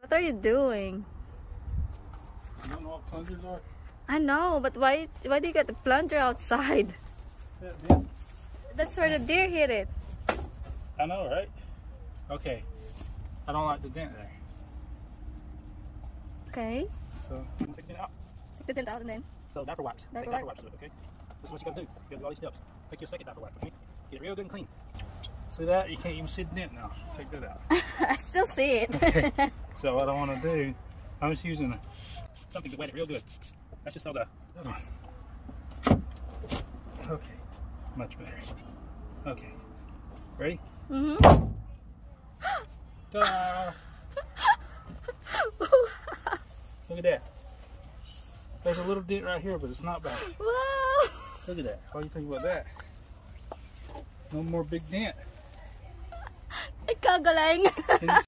What are you doing? You don't know what plungers are? I know, but why do you get the plunger outside? Yeah. That's where the deer hit it. I know, right? Okay. I don't like the dent there. Okay. So, I'm going to take the dent out. Take the dent out and then. So, diaper wipes. Diaper Take diaper wipe. wipes with it, okay? This is what you got to do. You got to do all these steps. Take your second diaper wipe, okay? Get it real good and clean. See that? You can't even see the dent now. Take that out. I still see it. Okay. So, what I want to do, I'm just using something to wet it real good. That's just so the other one. Okay. Much better. Okay. Ready? Mm-hmm. Ta-da! Look at that. There's a little dent right here, but it's not bad. Wow! Look at that. What do you think about that? No more big dent. Ikaw galing.